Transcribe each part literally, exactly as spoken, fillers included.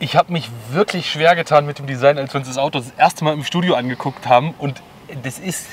Ich habe mich wirklich schwer getan mit dem Design, als wir uns das Auto das erste Mal im Studio angeguckt haben. Und das ist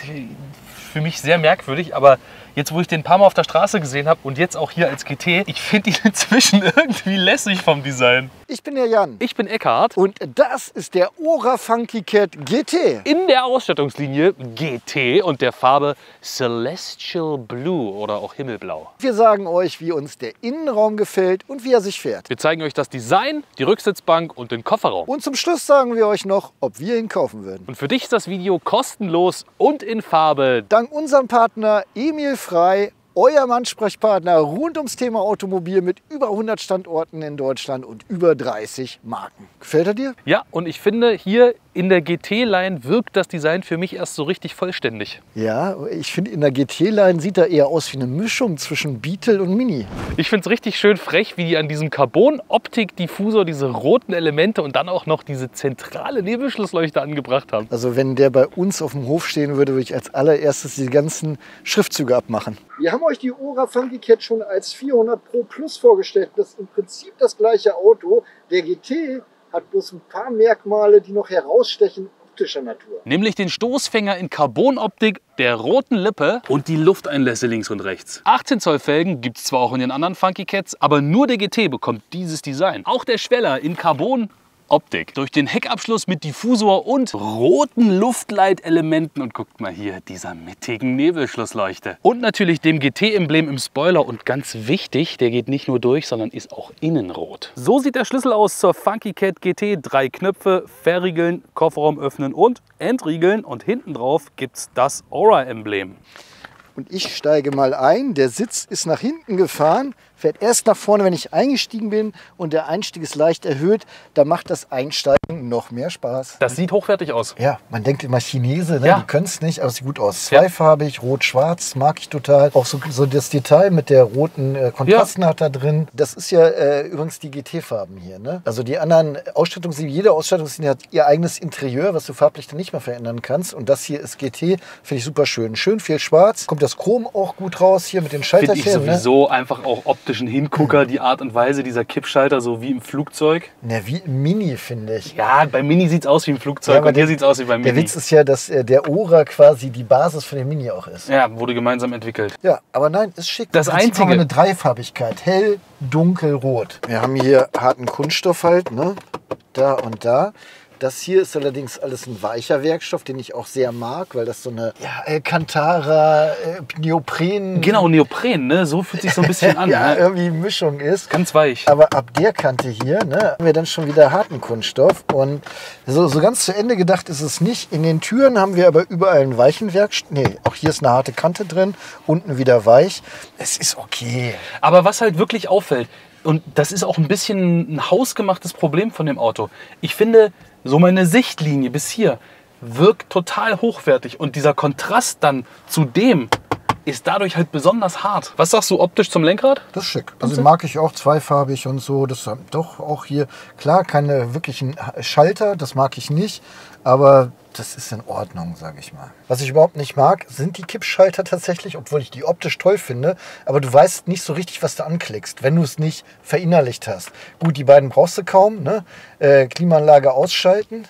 für mich sehr merkwürdig, aber jetzt, wo ich den ein paar Mal auf der Straße gesehen habe und jetzt auch hier als G T, ich finde ihn inzwischen irgendwie lässig vom Design. Ich bin der Jan. Ich bin Eckhard. Und das ist der Ora Funky Cat G T. In der Ausstattungslinie G T und der Farbe Celestial Blue oder auch Himmelblau. Wir sagen euch, wie uns der Innenraum gefällt und wie er sich fährt. Wir zeigen euch das Design, die Rücksitzbank und den Kofferraum. Und zum Schluss sagen wir euch noch, ob wir ihn kaufen würden. Und für dich ist das Video kostenlos und in Farbe. Dank unserem Partner Emil Frei, eurem Ansprechpartner rund ums Thema Automobil mit über hundert Standorten in Deutschland und über dreißig Marken. Gefällt er dir? Ja, und ich finde, hier in der G T-Line wirkt das Design für mich erst so richtig vollständig. Ja, ich finde, in der G T-Line sieht er eher aus wie eine Mischung zwischen Beetle und Mini. Ich finde es richtig schön frech, wie die an diesem Carbon-Optik-Diffusor diese roten Elemente und dann auch noch diese zentrale Nebelschlussleuchte angebracht haben. Also wenn der bei uns auf dem Hof stehen würde, würde ich als allererstes die ganzen Schriftzüge abmachen. Wir haben euch die Ora Funky Cat schon als vierhundert Pro Plus vorgestellt. Das ist im Prinzip das gleiche Auto. Der G T hat bloß ein paar Merkmale, die noch herausstechen, optischer Natur. Nämlich den Stoßfänger in Carbonoptik, der roten Lippe und die Lufteinlässe links und rechts. achtzehn Zoll Felgen gibt es zwar auch in den anderen Funky Cats, aber nur der G T bekommt dieses Design. Auch der Schweller in Carbon Optik. Durch den Heckabschluss mit Diffusor und roten Luftleitelementen. Und guckt mal hier, dieser mittigen Nebelschlussleuchte. Und natürlich dem G T-Emblem im Spoiler. Und ganz wichtig, der geht nicht nur durch, sondern ist auch innen rot. So sieht der Schlüssel aus zur Funky Cat G T. Drei Knöpfe, verriegeln, Kofferraum öffnen und entriegeln. Und hinten drauf gibt es das Ora-Emblem. Und ich steige mal ein. Der Sitz ist nach hinten gefahren, fährt erst nach vorne, wenn ich eingestiegen bin, und der Einstieg ist leicht erhöht. Da macht das Einsteigen noch mehr Spaß. Das sieht hochwertig aus. Ja, man denkt immer Chinese, ne? Ja. Die können es nicht, aber es sieht gut aus. Zweifarbig, rot-schwarz, mag ich total. Auch so, so das Detail mit der roten äh, Kontrastnaht da drin. Das ist ja äh, übrigens die G T-Farben hier. Ne? Also die anderen Ausstattungslinien, jede Ausstattungslinie hat ihr eigenes Interieur, was du farblich dann nicht mehr verändern kannst. Und das hier ist G T, finde ich super schön. Schön viel schwarz. Kommt das Chrom auch gut raus hier mit den Schalterchen. Finde ich sowieso ne? einfach auch optischen Hingucker, die Art und Weise dieser Kippschalter, so wie im Flugzeug. Na, wie im Mini, finde ich. Ja, beim Mini sieht es aus wie im Flugzeug, ja, und hier sieht es aus wie beim Mini. Der Witz ist ja, dass äh, der Ora quasi die Basis für den Mini auch ist. Ja, wurde gemeinsam entwickelt. Ja, aber nein, ist schick. Das Einzige. Haben wir eine Dreifarbigkeit, hell, dunkel, rot. Wir haben hier harten Kunststoff halt, ne? Da und da. Das hier ist allerdings alles ein weicher Werkstoff, den ich auch sehr mag, weil das so eine ja, Alcantara, äh, Neopren... Genau, Neopren, ne? So fühlt sich so ein bisschen an. ja, ne? irgendwie Mischung ist. Ganz weich. Aber ab der Kante hier ne, haben wir dann schon wieder harten Kunststoff. Und so, so ganz zu Ende gedacht ist es nicht. In den Türen haben wir aber überall einen weichen Werkstoff. Nee, auch hier ist eine harte Kante drin, unten wieder weich. Es ist okay. Aber was halt wirklich auffällt, und das ist auch ein bisschen ein hausgemachtes Problem von dem Auto. Ich finde, so meine Sichtlinie bis hier wirkt total hochwertig. Und dieser Kontrast dann zu dem ist dadurch halt besonders hart. Was sagst du optisch zum Lenkrad? Das ist schick. Also mag ich auch zweifarbig und so. Das doch auch hier, klar, keine wirklichen Schalter, das mag ich nicht. Aber das ist in Ordnung, sage ich mal. Was ich überhaupt nicht mag, sind die Kippschalter tatsächlich, obwohl ich die optisch toll finde. Aber du weißt nicht so richtig, was du anklickst, wenn du es nicht verinnerlicht hast. Gut, die beiden brauchst du kaum. Ne? Äh, Klimaanlage ausschalten.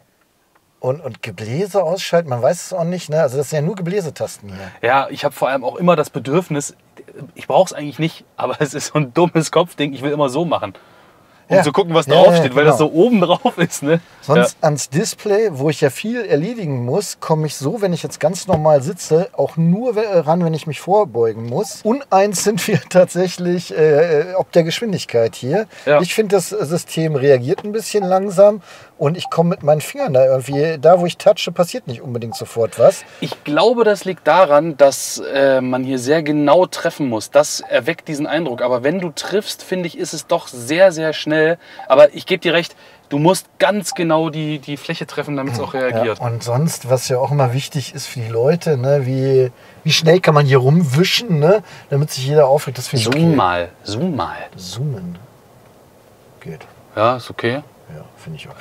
Und, und Gebläse ausschalten, man weiß es auch nicht. Ne? Also das sind ja nur Gebläsetasten hier. Ja, ich habe vor allem auch immer das Bedürfnis, ich brauche es eigentlich nicht, aber es ist so ein dummes Kopfding, ich will immer so machen. Um ja. zu gucken, was ja, draufsteht, ja, genau. weil das so oben drauf ist. Ne? Sonst ja. ans Display, wo ich ja viel erledigen muss, komme ich so, wenn ich jetzt ganz normal sitze, auch nur ran, wenn ich mich vorbeugen muss. Uneins sind wir tatsächlich äh, ob der Geschwindigkeit hier. Ja. Ich finde, das System reagiert ein bisschen langsam und ich komme mit meinen Fingern da irgendwie, da wo ich touche, passiert nicht unbedingt sofort was. Ich glaube, das liegt daran, dass äh, man hier sehr genau treffen muss. Das erweckt diesen Eindruck. Aber wenn du triffst, finde ich, ist es doch sehr, sehr schnell. Aber ich gebe dir recht, du musst ganz genau die, die Fläche treffen, damit es auch reagiert. Ja, und sonst, was ja auch immer wichtig ist für die Leute, ne, wie, wie schnell kann man hier rumwischen, ne, damit sich jeder aufregt. Das finde ich okay. Zoom mal, zoom mal. Zoomen. Geht. Ja, ist okay. Ja, finde ich okay. Ja.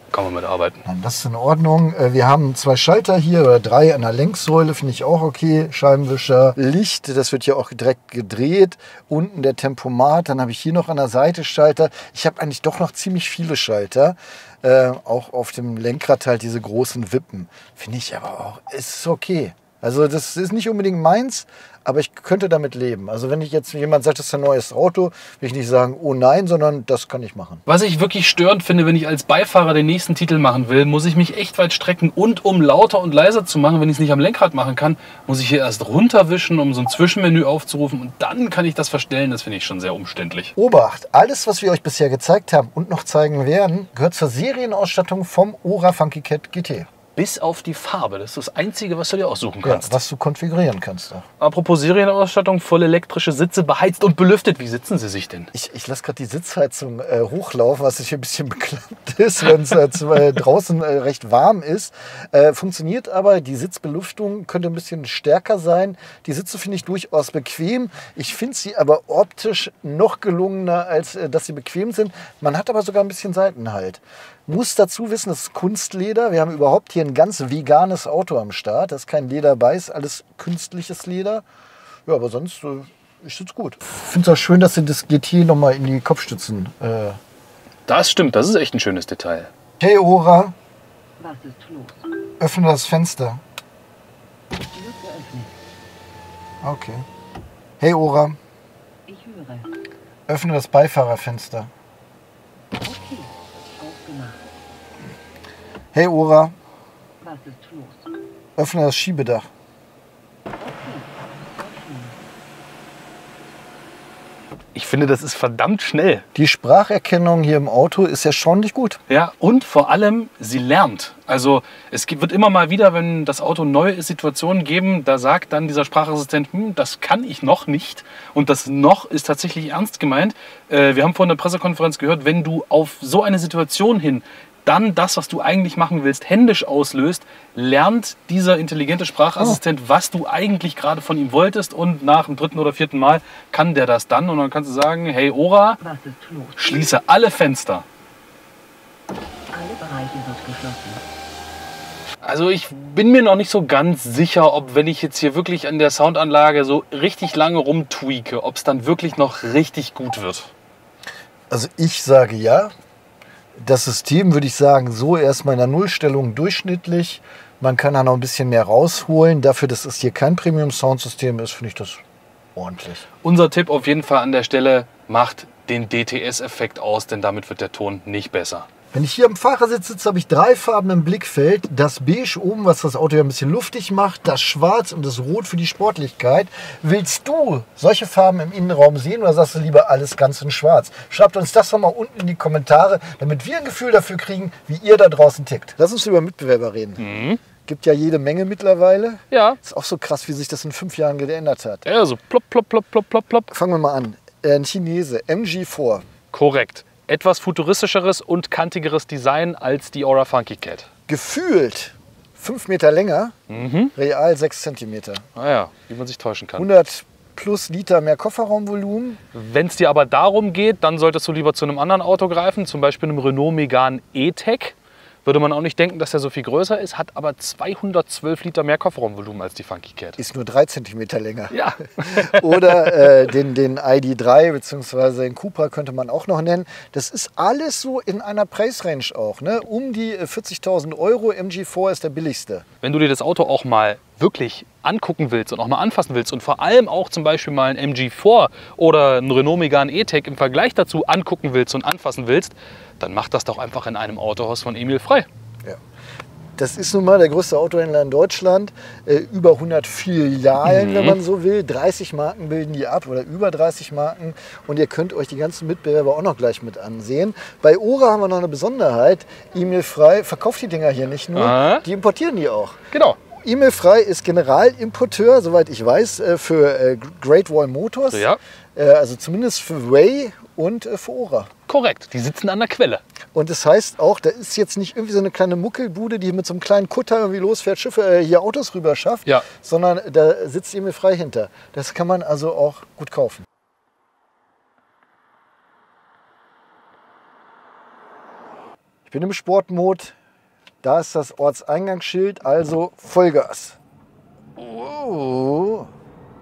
kann man mit arbeiten. Das ist in Ordnung. Wir haben zwei Schalter hier oder drei an der Lenksäule, finde ich auch okay. Scheibenwischer, Licht, das wird ja auch direkt gedreht. Unten der Tempomat, dann habe ich hier noch an der Seite Schalter. Ich habe eigentlich doch noch ziemlich viele Schalter. Äh, auch auf dem Lenkrad halt diese großen Wippen. Finde ich aber auch, ist okay. Also das ist nicht unbedingt meins, aber ich könnte damit leben. Also wenn ich jetzt jemand sagt, das ist ein neues Auto, will ich nicht sagen, oh nein, sondern das kann ich machen. Was ich wirklich störend finde, wenn ich als Beifahrer den nächsten Titel machen will, muss ich mich echt weit strecken. Und um lauter und leiser zu machen, wenn ich es nicht am Lenkrad machen kann, muss ich hier erst runterwischen, um so ein Zwischenmenü aufzurufen. Und dann kann ich das verstellen. Das finde ich schon sehr umständlich. Obacht, alles, was wir euch bisher gezeigt haben und noch zeigen werden, gehört zur Serienausstattung vom Ora Funky Cat G T. Bis auf die Farbe. Das ist das Einzige, was du dir aussuchen Ja, kannst. was du konfigurieren kannst auch. Apropos Serienausstattung, voll elektrische Sitze, beheizt und belüftet. Wie sitzen sie sich denn? Ich, ich lasse gerade die Sitzheizung äh, hochlaufen, was hier ein bisschen bekloppt ist, wenn es äh, draußen äh, recht warm ist. Äh, funktioniert aber, die Sitzbelüftung könnte ein bisschen stärker sein. Die Sitze finde ich durchaus bequem. Ich finde sie aber optisch noch gelungener, als äh, dass sie bequem sind. Man hat aber sogar ein bisschen Seitenhalt. Muss dazu wissen, das ist Kunstleder. Wir haben überhaupt hier ein ganz veganes Auto am Start. Da ist kein Leder bei, ist alles künstliches Leder. Ja, aber sonst äh, ich sitze gut. Ich finde es auch schön, dass sie das G T nochmal in die Kopfstützen. Äh Das stimmt, das ist echt ein schönes Detail. Hey Ora, Was ist los? öffne das Fenster. Wird geöffnet. Okay. Hey Ora, Ich höre. öffne das Beifahrerfenster. Okay. Aufgemacht. Hey Ora, Was ist los? öffne das Schiebedach. Okay. Öffnen. Ich finde, das ist verdammt schnell. Die Spracherkennung hier im Auto ist erstaunlich gut. Ja, und vor allem, sie lernt. Also es gibt, wird immer mal wieder, wenn das Auto neu ist, Situationen geben, da sagt dann dieser Sprachassistent, hm, das kann ich noch nicht. Und das noch ist tatsächlich ernst gemeint. Äh, wir haben vorhin in der Pressekonferenz gehört, wenn du auf so eine Situation hin dann das, was du eigentlich machen willst, händisch auslöst, lernt dieser intelligente Sprachassistent, was du eigentlich gerade von ihm wolltest. Und nach dem dritten oder vierten Mal kann der das dann. Und dann kannst du sagen, hey Ora, Was ist los? schließe alle Fenster. Alle Bereiche wird geschlossen. Also ich bin mir noch nicht so ganz sicher, ob wenn ich jetzt hier wirklich an der Soundanlage so richtig lange rumtweake, ob es dann wirklich noch richtig gut wird. Also ich sage ja. Das System würde ich sagen, so erstmal in der Nullstellung durchschnittlich. Man kann da noch ein bisschen mehr rausholen. Dafür, dass es hier kein Premium-Soundsystem ist, finde ich das ordentlich. Unser Tipp auf jeden Fall an der Stelle, macht den D T S-Effekt aus, denn damit wird der Ton nicht besser. Wenn ich hier am Fahrersitz sitze, habe ich drei Farben im Blickfeld. Das Beige oben, was das Auto ja ein bisschen luftig macht, das Schwarz und das Rot für die Sportlichkeit. Willst du solche Farben im Innenraum sehen oder sagst du lieber alles ganz in Schwarz? Schreibt uns das doch mal unten in die Kommentare, damit wir ein Gefühl dafür kriegen, wie ihr da draußen tickt. Lass uns über Mitbewerber reden. Mhm. Gibt ja jede Menge mittlerweile. Ja. Ist auch so krass, wie sich das in fünf Jahren geändert hat. Ja, so plopp, plopp, plopp, plopp, plopp, plopp. Fangen wir mal an. Äh, Ein Chinese, M G vier. Korrekt. Etwas futuristischeres und kantigeres Design als die Ora Funky Cat. Gefühlt fünf Meter länger, Mhm. real sechs Zentimeter. Naja, wie man sich täuschen kann. hundert plus Liter mehr Kofferraumvolumen. Wenn es dir aber darum geht, dann solltest du lieber zu einem anderen Auto greifen, zum Beispiel einem Renault Megane E-Tech. Würde man auch nicht denken, dass der so viel größer ist, hat aber zweihundertzwölf Liter mehr Kofferraumvolumen als die Funky Cat. Ist nur drei Zentimeter länger. Ja. Oder äh, den, den I D drei bzw. den Cupra könnte man auch noch nennen. Das ist alles so in einer Preisrange auch. Ne? Um die vierzigtausend Euro. M G vier ist der billigste. Wenn du dir das Auto auch mal wirklich angucken willst und auch mal anfassen willst und vor allem auch zum Beispiel mal ein M G vier oder ein Renault Megane E-Tech im Vergleich dazu angucken willst und anfassen willst, dann mach das doch einfach in einem Autohaus von Emil Frey. Ja. Das ist nun mal der größte Autohändler in Deutschland. Äh, über hundert Filialen, Mhm. wenn man so will. dreißig Marken bilden die ab oder über dreißig Marken. Und ihr könnt euch die ganzen Mitbewerber auch noch gleich mit ansehen. Bei Ora haben wir noch eine Besonderheit. Emil Frey verkauft die Dinger hier nicht nur, Ah. die importieren die auch. Genau. Emil Frey ist Generalimporteur, soweit ich weiß, äh, für äh, Great Wall Motors. Ja. Äh, Also zumindest für Way und äh, für Ora. Korrekt, die sitzen an der Quelle. Und das heißt auch, da ist jetzt nicht irgendwie so eine kleine Muckelbude, die mit so einem kleinen Kutter irgendwie losfährt, Schiffe, äh, hier Autos rüber schafft, Ja. sondern da sitzt Emil Frey hinter. Das kann man also auch gut kaufen. Ich bin im Sportmod. Da ist das Ortseingangsschild, also Vollgas. Oh.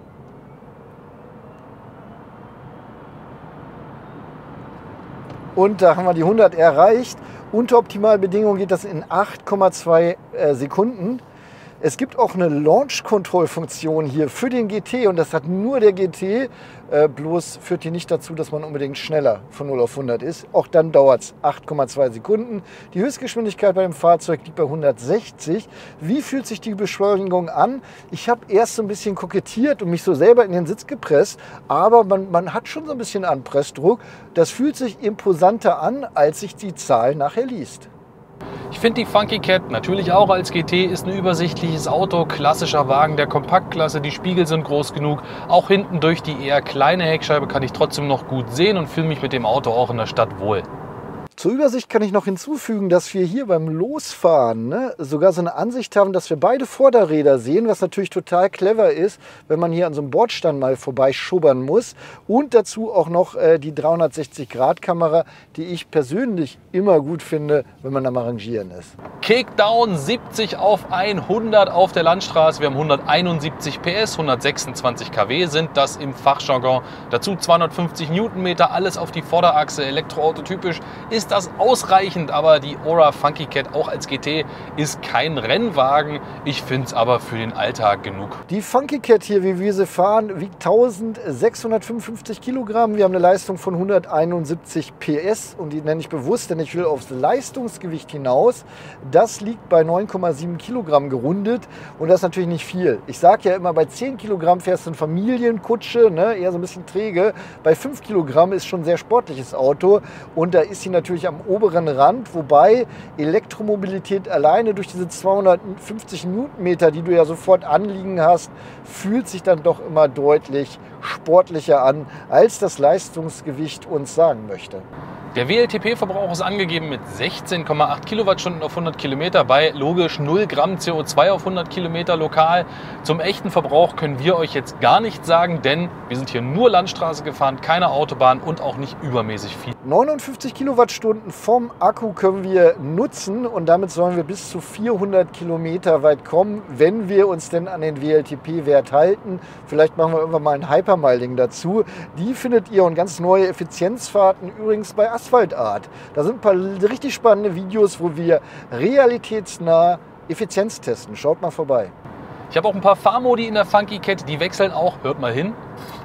Und da haben wir die hundert erreicht. Unter Optimalbedingungen geht das in acht Komma zwei äh, Sekunden. Es gibt auch eine Launch-Control-Funktion hier für den G T und das hat nur der G T. Äh, bloß führt die nicht dazu, dass man unbedingt schneller von null auf hundert ist. Auch dann dauert es acht Komma zwei Sekunden. Die Höchstgeschwindigkeit bei dem Fahrzeug liegt bei hundertsechzig. Wie fühlt sich die Beschleunigung an? Ich habe erst so ein bisschen kokettiert und mich so selber in den Sitz gepresst, aber man, man hat schon so ein bisschen Anpressdruck. Das fühlt sich imposanter an, als sich die Zahl nachher liest. Ich finde die Funky Cat natürlich auch als G T ist ein übersichtliches Auto, klassischer Wagen der Kompaktklasse, die Spiegel sind groß genug, auch hinten durch die eher kleine Heckscheibe kann ich trotzdem noch gut sehen und fühle mich mit dem Auto auch in der Stadt wohl. Zur Übersicht kann ich noch hinzufügen, dass wir hier beim Losfahren ne, sogar so eine Ansicht haben, dass wir beide Vorderräder sehen, was natürlich total clever ist, wenn man hier an so einem Bordstein mal vorbeischubbern muss. Und dazu auch noch äh, die dreihundertsechzig Grad Kamera, die ich persönlich immer gut finde, wenn man am Arrangieren ist. Kickdown siebzig auf hundert auf der Landstraße. Wir haben hunderteinundsiebzig P S, hundertsechsundzwanzig Kilowatt sind das im Fachjargon. Dazu zweihundertfünfzig Newtonmeter, alles auf die Vorderachse, Elektroauto typisch. Ist das ausreichend, aber die Ora Funky Cat auch als G T ist kein Rennwagen. Ich finde es aber für den Alltag genug. Die Funky Cat hier, wie wir sie fahren, wiegt eintausendsechshundertfünfundfünfzig Kilogramm. Wir haben eine Leistung von hunderteinundsiebzig P S und die nenne ich bewusst, denn ich will aufs Leistungsgewicht hinaus. Das liegt bei neun Komma sieben Kilogramm gerundet und das ist natürlich nicht viel. Ich sage ja immer, bei zehn Kilogramm fährst du eine Familienkutsche, ne, eher so ein bisschen träge. Bei fünf Kilogramm ist schon ein sehr sportliches Auto und da ist sie natürlich am oberen Rand, wobei Elektromobilität alleine durch diese zweihundertfünfzig Newtonmeter, die du ja sofort anliegen hast, fühlt sich dann doch immer deutlich sportlicher an, als das Leistungsgewicht uns sagen möchte. Der W L T P-Verbrauch ist angegeben mit sechzehn Komma acht Kilowattstunden auf hundert Kilometer bei logisch null Gramm C O zwei auf hundert Kilometer lokal. Zum echten Verbrauch können wir euch jetzt gar nichts sagen, denn wir sind hier nur Landstraße gefahren, keine Autobahn und auch nicht übermäßig viel. neunundfünfzig Kilowattstunden vom Akku können wir nutzen und damit sollen wir bis zu vierhundert Kilometer weit kommen, wenn wir uns denn an den W L T P-Wert halten. Vielleicht machen wir irgendwann mal ein Hypermiling dazu. Die findet ihr und ganz neue Effizienzfahrten übrigens bei Asphaltart. Da sind ein paar richtig spannende Videos, wo wir realitätsnah Effizienz testen. Schaut mal vorbei. Ich habe auch ein paar Fahrmodi in der Funky Cat, die wechseln auch, hört mal hin,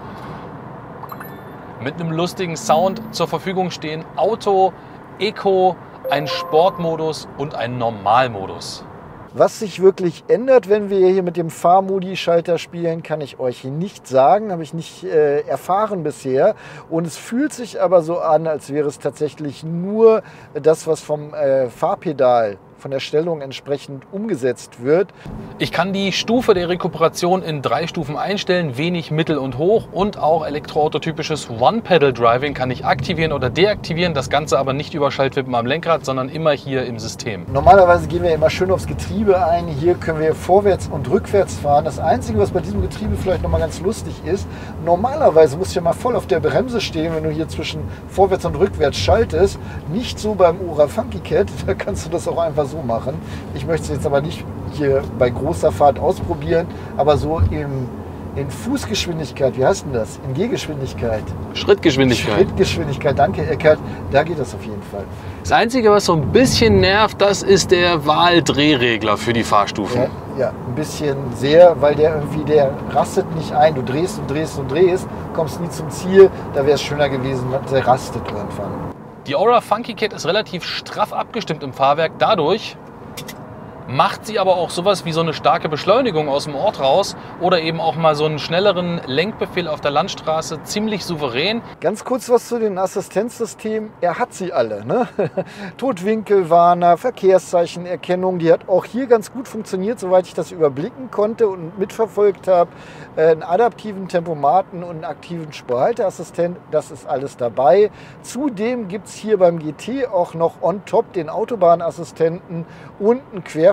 mit einem lustigen Sound zur Verfügung stehen. Auto, Eco, ein Sportmodus und ein Normalmodus. Was sich wirklich ändert, wenn wir hier mit dem Fahrmodi-Schalter spielen, kann ich euch nicht sagen, habe ich nicht äh, erfahren bisher. Und es fühlt sich aber so an, als wäre es tatsächlich nur das, was vom äh, Fahrpedal, von der Stellung entsprechend umgesetzt wird. Ich kann die Stufe der Rekuperation in drei Stufen einstellen, wenig, mittel und hoch, und auch Elektroauto-typisches One-Pedal-Driving kann ich aktivieren oder deaktivieren, das Ganze aber nicht über Schaltwippen am Lenkrad, sondern immer hier im System. Normalerweise gehen wir immer schön aufs Getriebe ein, hier können wir vorwärts und rückwärts fahren. Das Einzige, was bei diesem Getriebe vielleicht noch mal ganz lustig ist, normalerweise musst du ja mal voll auf der Bremse stehen, wenn du hier zwischen vorwärts und rückwärts schaltest. Nicht so beim Ora Funky Cat, da kannst du das auch einfach so machen. Ich möchte es jetzt aber nicht hier bei großer Fahrt ausprobieren, aber so im, in Fußgeschwindigkeit, wie heißt denn das? In Gehgeschwindigkeit. Schrittgeschwindigkeit. Schrittgeschwindigkeit, danke Eckert, da geht das auf jeden Fall. Das Einzige, was so ein bisschen nervt, das ist der Wahldrehregler für die Fahrstufen. Ja, ja, ein bisschen sehr, weil der irgendwie, der rastet nicht ein. Du drehst und drehst und drehst, kommst nie zum Ziel. Da wäre es schöner gewesen, der rastet irgendwann. Die Ora Funky Cat ist relativ straff abgestimmt im Fahrwerk. Dadurch macht sie aber auch sowas wie so eine starke Beschleunigung aus dem Ort raus oder eben auch mal so einen schnelleren Lenkbefehl auf der Landstraße ziemlich souverän. Ganz kurz was zu den Assistenzsystemen. Er hat sie alle. Ne? Totwinkelwarner, Verkehrszeichenerkennung, die hat auch hier ganz gut funktioniert, soweit ich das überblicken konnte und mitverfolgt habe. Einen adaptiven Tempomaten und einen aktiven Spurhalteassistent, das ist alles dabei. Zudem gibt es hier beim G T auch noch on top den Autobahnassistenten und einen Quer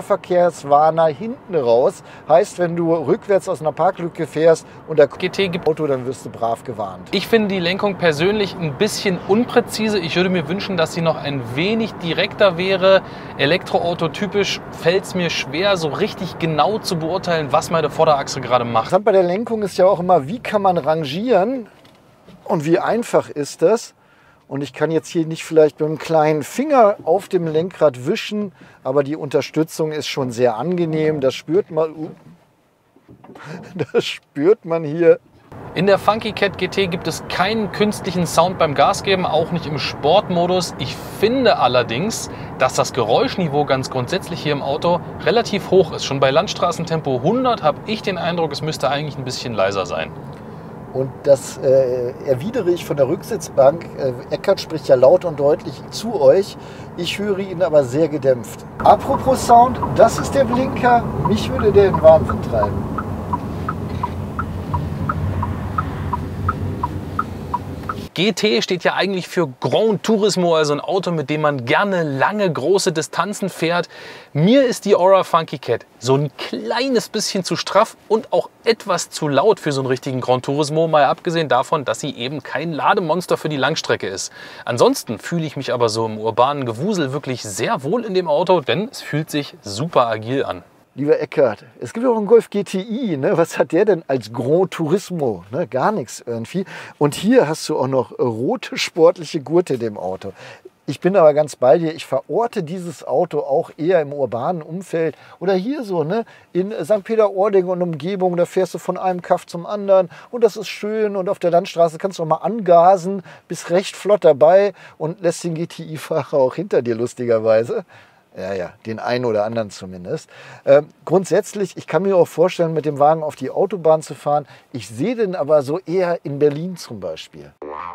Querverkehrswarner hinten raus. Heißt, wenn du rückwärts aus einer Parklücke fährst und da G T gibt Auto, dann wirst du brav gewarnt. Ich finde die Lenkung persönlich ein bisschen unpräzise. Ich würde mir wünschen, dass sie noch ein wenig direkter wäre. Elektroauto typisch fällt es mir schwer, so richtig genau zu beurteilen, was meine Vorderachse gerade macht. Interessant bei der Lenkung ist ja auch immer, wie kann man rangieren und wie einfach ist das? Und ich kann jetzt hier nicht vielleicht mit einem kleinen Finger auf dem Lenkrad wischen, aber die Unterstützung ist schon sehr angenehm. Das spürt man, uh, das spürt man hier. In der Funky Cat G T gibt es keinen künstlichen Sound beim Gasgeben, auch nicht im Sportmodus. Ich finde allerdings, dass das Geräuschniveau ganz grundsätzlich hier im Auto relativ hoch ist. Schon bei Landstraßentempo hundert habe ich den Eindruck, es müsste eigentlich ein bisschen leiser sein. Und das äh, erwidere ich von der Rücksitzbank. Äh, Eckert spricht ja laut und deutlich zu euch. Ich höre ihn aber sehr gedämpft. Apropos Sound, das ist der Blinker. Mich würde der in Wahnsinn treiben. G T steht ja eigentlich für Grand Turismo, also ein Auto, mit dem man gerne lange, große Distanzen fährt. Mir ist die Ora Funky Cat so ein kleines bisschen zu straff und auch etwas zu laut für so einen richtigen Grand Turismo, mal abgesehen davon, dass sie eben kein Lademonster für die Langstrecke ist. Ansonsten fühle ich mich aber so im urbanen Gewusel wirklich sehr wohl in dem Auto, denn es fühlt sich super agil an. Lieber Eckert, es gibt auch einen Golf G T I, ne? Was hat der denn als Grand Turismo? Ne? Gar nichts irgendwie. Und hier hast du auch noch rote sportliche Gurte in dem Auto. Ich bin aber ganz bei dir, ich verorte dieses Auto auch eher im urbanen Umfeld oder hier so, ne? In Sankt Peter-Ording und Umgebung, da fährst du von einem Kaff zum anderen und das ist schön und auf der Landstraße kannst du auch mal angasen, bist recht flott dabei und lässt den G T I-Fahrer auch hinter dir lustigerweise. Ja, ja, den einen oder anderen zumindest. Ähm, grundsätzlich, ich kann mir auch vorstellen, mit dem Wagen auf die Autobahn zu fahren. Ich sehe den aber so eher in Berlin zum Beispiel.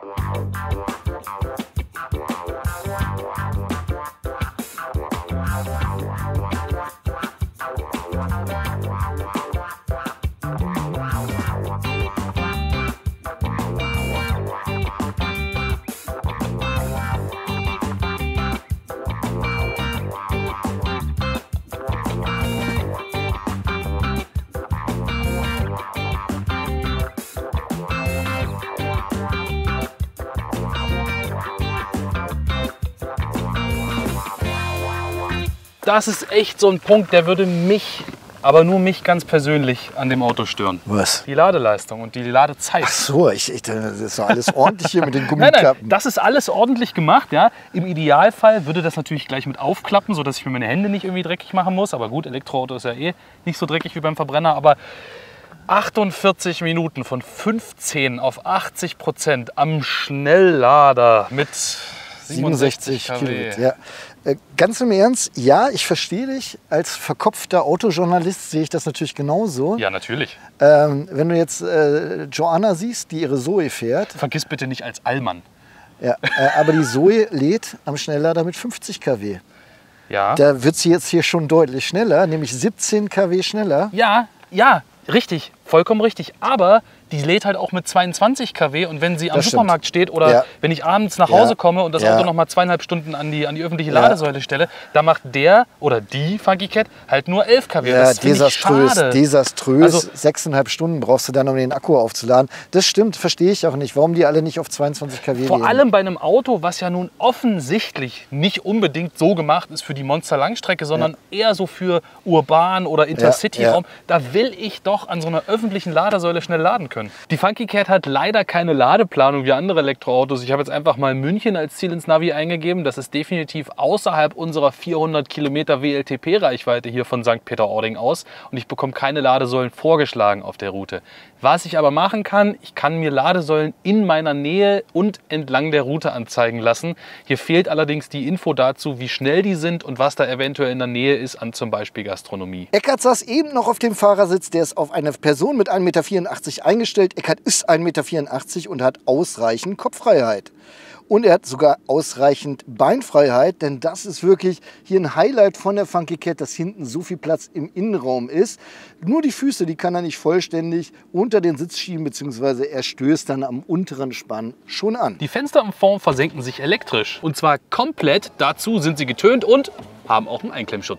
Das ist echt so ein Punkt, der würde mich, aber nur mich ganz persönlich an dem Auto stören. Was? Die Ladeleistung und die Ladezeit. Ach so, ich, ich, das ist doch alles ordentlich hier mit den Nein, Gummikappen. nein, das ist alles ordentlich gemacht. Ja. Im Idealfall würde das natürlich gleich mit aufklappen, sodass ich mir meine Hände nicht irgendwie dreckig machen muss. Aber gut, Elektroauto ist ja eh nicht so dreckig wie beim Verbrenner. Aber achtundvierzig Minuten von fünfzehn auf achtzig Prozent am Schnelllader mit siebenundsechzig Kilowatt. Ja. Ganz im Ernst, ja, ich verstehe dich. Als verkopfter Autojournalist sehe ich das natürlich genauso. Ja, natürlich. Ähm, wenn du jetzt äh, Joanna siehst, die ihre Zoe fährt. Vergiss bitte nicht als Allmann. Ja, äh, aber die Zoe lädt am Schnelllader mit fünfzig Kilowatt. Ja. Da wird sie jetzt hier schon deutlich schneller, nämlich siebzehn Kilowatt schneller. Ja, ja, richtig, vollkommen richtig. Aber die lädt halt auch mit zweiundzwanzig Kilowatt und wenn sie am Das stimmt. Supermarkt steht oder Ja. wenn ich abends nach Hause Ja. komme und das Ja. Auto noch mal zweieinhalb Stunden an die, an die öffentliche Ja. Ladesäule stelle, da macht der oder die Funky Cat halt nur elf Kilowatt. Ja, das finde ich desaströs, schade. desaströs. Also- Sechseinhalb Stunden brauchst du dann, um den Akku aufzuladen. Das stimmt, verstehe ich auch nicht, warum die alle nicht auf zweiundzwanzig Kilowatt Vor gehen. allem bei einem Auto, was ja nun offensichtlich nicht unbedingt so gemacht ist für die Monster-Langstrecke, sondern eher so für urban oder Intercity-Raum. ja. Da will ich doch an so einer öffentlichen Ladesäule schnell laden können. Die Funky Cat hat leider keine Ladeplanung wie andere Elektroautos. Ich habe jetzt einfach mal München als Ziel ins Navi eingegeben. Das ist definitiv außerhalb unserer vierhundert Kilometer W L T P-Reichweite hier von Sankt Peter-Ording aus. Und ich bekomme keine Ladesäulen vorgeschlagen auf der Route. Was ich aber machen kann, ich kann mir Ladesäulen in meiner Nähe und entlang der Route anzeigen lassen. Hier fehlt allerdings die Info dazu, wie schnell die sind und was da eventuell in der Nähe ist an zum Beispiel Gastronomie. Eckert saß eben noch auf dem Fahrersitz, der ist auf eine Person mit ein Meter vierundachtzig eingestellt. Eckert ist ein Meter vierundachtzig und hat ausreichend Kopffreiheit. Und er hat sogar ausreichend Beinfreiheit, denn das ist wirklich hier ein Highlight von der Funky Cat, dass hinten so viel Platz im Innenraum ist. Nur die Füße, die kann er nicht vollständig unter den Sitz schieben, beziehungsweise er stößt dann am unteren Spann schon an. Die Fenster im Fond versenken sich elektrisch und zwar komplett. Dazu sind sie getönt und haben auch einen Einklemmschutz.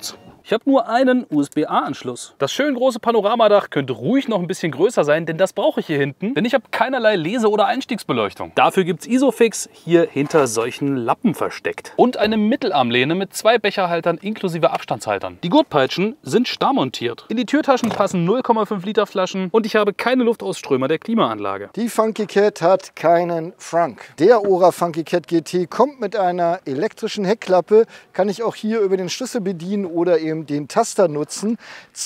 Ich habe nur einen U S B A-Anschluss. Das schön große Panoramadach könnte ruhig noch ein bisschen größer sein, denn das brauche ich hier hinten, denn ich habe keinerlei Lese- oder Einstiegsbeleuchtung. Dafür gibt es Isofix hier hinter solchen Lappen versteckt. Und eine Mittelarmlehne mit zwei Becherhaltern inklusive Abstandshaltern. Die Gurtpeitschen sind starr montiert. In die Türtaschen passen null Komma fünf Liter Flaschen und ich habe keine Luftausströmer der Klimaanlage. Die Funky Cat hat keinen Frank. Der Ora Funky Cat G T kommt mit einer elektrischen Heckklappe, kann ich auch hier über den Schlüssel bedienen oder eben den Taster nutzen.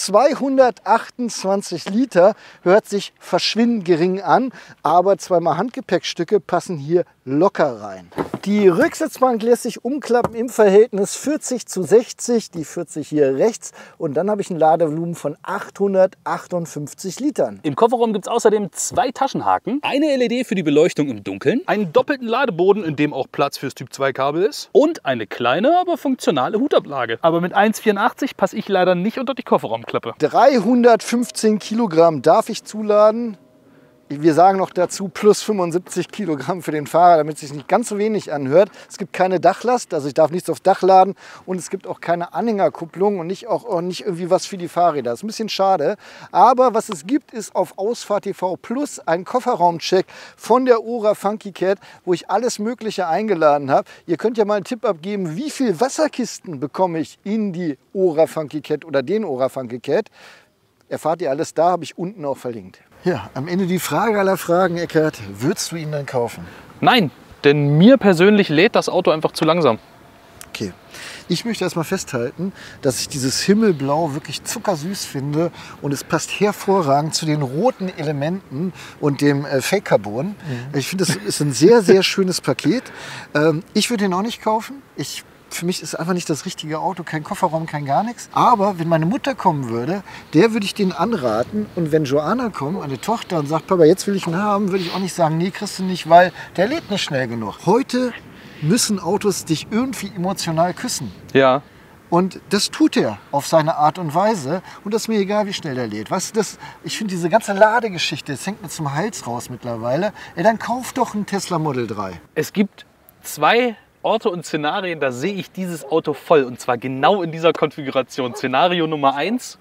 zweihundertachtundzwanzig Liter, hört sich verschwindend gering an, aber zweimal Handgepäckstücke passen hier locker rein. Die Rücksitzbank lässt sich umklappen im Verhältnis vierzig zu sechzig, die vierzig hier rechts, und dann habe ich ein Ladevolumen von achthundertachtundfünfzig Litern. Im Kofferraum gibt es außerdem zwei Taschenhaken, eine L E D für die Beleuchtung im Dunkeln, einen doppelten Ladeboden, in dem auch Platz fürs Typ zwei Kabel ist, und eine kleine, aber funktionale Hutablage. Aber mit eins Komma vierundachtzig passe ich leider nicht unter die Kofferraumklappe. dreihundertfünfzehn Kilogramm darf ich zuladen. Wir sagen noch dazu plus fünfundsiebzig Kilogramm für den Fahrer, damit es sich nicht ganz so wenig anhört. Es gibt keine Dachlast, also ich darf nichts aufs Dach laden, und es gibt auch keine Anhängerkupplung und nicht, auch, auch nicht irgendwie was für die Fahrräder. Das ist ein bisschen schade. Aber was es gibt, ist auf Ausfahrt T V Plus ein Kofferraumcheck von der Ora Funky Cat, wo ich alles Mögliche eingeladen habe. Ihr könnt ja mal einen Tipp abgeben, wie viele Wasserkisten bekomme ich in die Ora Funky Cat oder den Ora Funky Cat. Erfahrt ihr alles da, habe ich unten auch verlinkt. Ja, am Ende die Frage aller Fragen, Eckart. Würdest du ihn dann kaufen? Nein, denn mir persönlich lädt das Auto einfach zu langsam. Okay. Ich möchte erstmal festhalten, dass ich dieses Himmelblau wirklich zuckersüß finde und es passt hervorragend zu den roten Elementen und dem äh, Fake Carbon. Mhm. Ich finde, das ist ein sehr, sehr schönes Paket. Ähm, ich würde ihn auch nicht kaufen. Ich Für mich ist einfach nicht das richtige Auto, kein Kofferraum, kein gar nichts. Aber wenn meine Mutter kommen würde, der würde ich den anraten. Und wenn Joanna kommt, meine Tochter, und sagt, Papa, jetzt will ich ihn haben, würde ich auch nicht sagen, nee, kriegst du nicht, weil der lädt nicht schnell genug. Heute müssen Autos dich irgendwie emotional küssen. Ja. Und das tut er auf seine Art und Weise. Und das ist mir egal, wie schnell der lädt. Weißt du, das, ich finde diese ganze Ladegeschichte, das hängt mir zum Hals raus mittlerweile. Ja, dann kauf doch einen Tesla Model drei. Es gibt zwei Orte und Szenarien, da sehe ich dieses Auto voll. Und zwar genau in dieser Konfiguration. Szenario Nummer eins,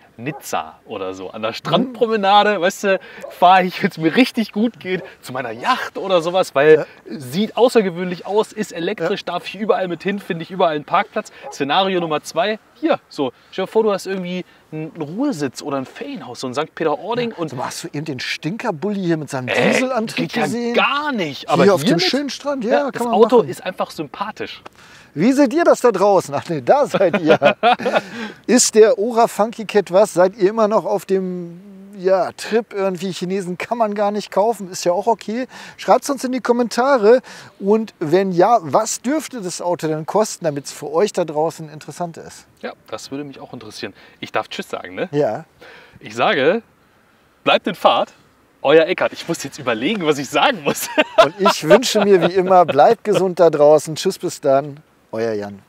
Nizza oder so. An der Strandpromenade, weißt du, fahre ich, wenn es mir richtig gut geht, zu meiner Yacht oder sowas, weil ja. Sieht außergewöhnlich aus, ist elektrisch, ja. Darf ich überall mit hin, finde ich überall einen Parkplatz. Szenario Nummer zwei, hier, so. Stell dir vor, du hast irgendwie einen Ruhesitz oder ein Ferienhaus, so ein Sankt Peter-Ording. Und so, hast du eben den Stinkerbully hier mit seinem äh, Dieselantrieb gesehen? Ja, gar nicht. Aber hier auf hier dem mit, schönen Strand, ja, ja kann das man Auto machen. Ist einfach sympathisch. Wie seht ihr das da draußen? Ach nee, da seid ihr. Ist der Ora Funky Cat was? Seid ihr immer noch auf dem ja, Trip irgendwie? Chinesen kann man gar nicht kaufen, ist ja auch okay. Schreibt es uns in die Kommentare. Und wenn ja, was dürfte das Auto denn kosten, damit es für euch da draußen interessant ist? Ja, das würde mich auch interessieren. Ich darf Tschüss sagen, ne? Ja. Ich sage, bleibt in Fahrt. Euer Eckart. Ich muss jetzt überlegen, was ich sagen muss. Und ich wünsche mir wie immer, bleibt gesund da draußen. Tschüss, bis dann. Euer Jan.